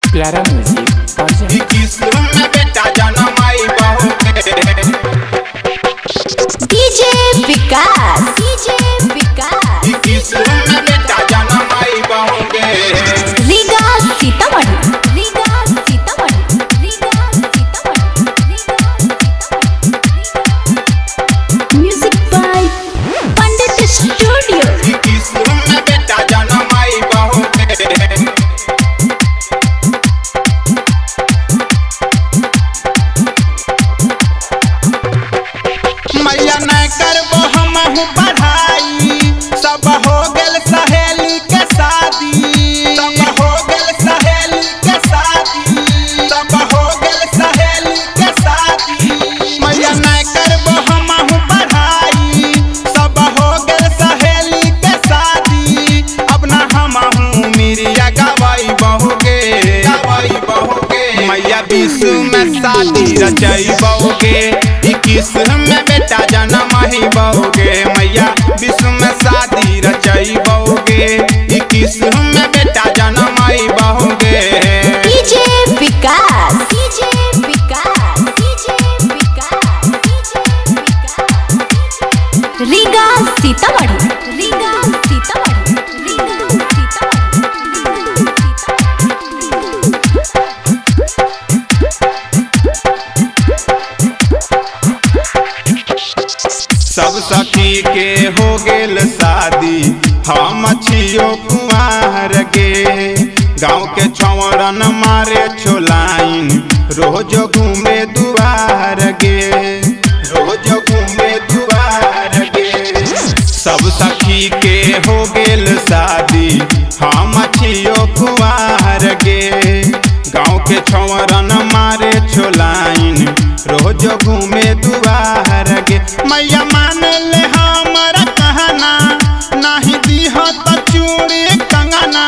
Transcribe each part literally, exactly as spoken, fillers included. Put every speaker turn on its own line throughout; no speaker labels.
प्यारा म्यूजिक
इक्कीस में बेटा जन्म आई बहू
डीजे विकास डीजे विकास
इक्कीस में बेटा जन्म आई बहू
Riga Sitamarhi Riga Sitamarhi Riga Sitamarhi music by Pandit studio.
इक्कीस में बेटा जन्म आई बहू मैया न करबो हमहु पढ़ाई सब हो गेल सहेली के शादी सब हो गेल सहेली के शादी सब हो गेल सहेली के शादी मैया न करबो हमहु पढ़ाई सब हो गेल सहेली के शादी अब ना हमहु मिरिया गवाई बहू के गवाई बहू के मैया बीस में शादी रचाई बहू के इक्कीस में बेटा जन्म ही बहोगे मैया बीस में शादी रचाई बहोगे इक्कीस में बेटा जन्म ही बहोगे
DJ Vikas DJ Vikas DJ Vikas Riga Sitamarhi Riga Sitamarhi Riga Sitamarhi.
सब सखी के हो गेल शादी हम छियो कुंवार गे गाँव के छौरन मारे छोलाइन रोज घूमे दुआर गे रोज घूमे दुआर गे सब सखी के हो गेल शादी हम छियो कुंवार गे गाँव के छौरन मारे छोलाइन रोज घूमे दुआर गे मैया मान ले हमारा कहना नहीं दीह तो चूड़ी कंगना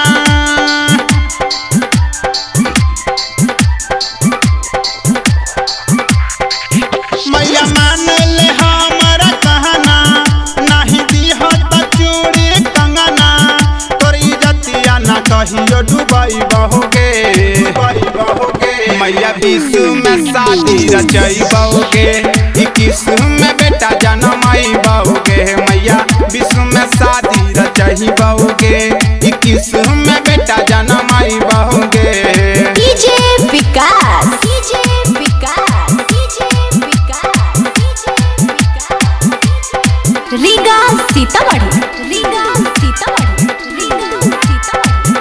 मैया मान ले हमारा कहना नहीं दीह तो चूड़ी कंगना तोर इज्जतिया ना कहियो डुबाई बहोगे डुबाई बहोगे मैया बीस में शादी रचाई बहोगे इक्कीस में बेटा जन्म आई बहोगे मैया बीस में शादी रचाई बहोगे इक्कीस में बेटा जन्म आई बहोगे
DJ Vikas DJ Vikas DJ Vikas Riga Sitamarhi Riga Sitamarhi Riga Sitamarhi.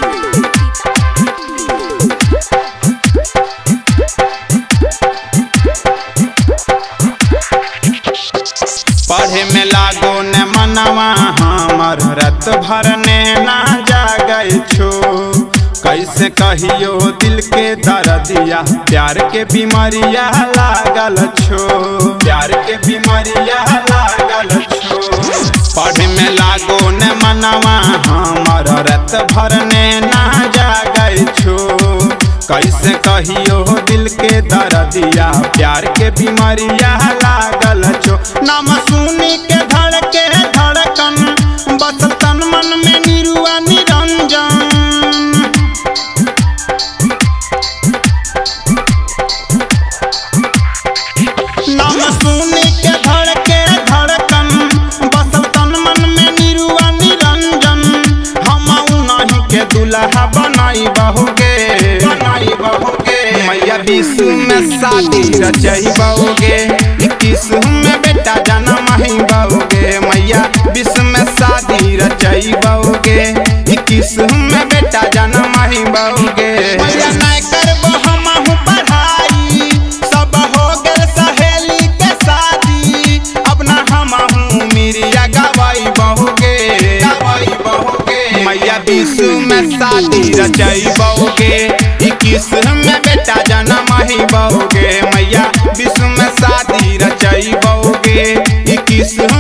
पढ़े में लागो ने मनवा हमर रात भर ने ना जागै छो कैसे कहियो दिल के दर्दिया प्यार के बीमारिया लागल छो प्यार के बीमारिया लागल छो पढ़े में लागो ने मनवा हमर रात भर ने ना जागै छो कैसे कहियो दिल के दर्दिया प्यार के बीमारिया लागल छो नाम सुनी के धड़के धड़कन बस तन मन में निरुआ निरंजन नाम सुनी के धड़के धड़कन बस तन मन में निरुआ निरंजन हम नहीं के दुल्हा बनाई बहोगे बनाई बहोगे मैया बीस में शादी रचाई बहोगे इक्कीस में बेटा जन्म ही बहोगे मैया बीस में शादी रचाई बहोगे इक्कीस में बेटा जन्म ही बहोगे मैया नहीं करबो हमहु पढ़ाई सब हो गेल सहेली के शादी अब ना हमहु मिरिया गवाई बहोगे गवाई बहोगे मैया बीस में शादी रचाई बहोगे इक्कीस में बेटा जन्म ही बहोगे मैया बीस में शादी रचाई बहोगे इक्कीस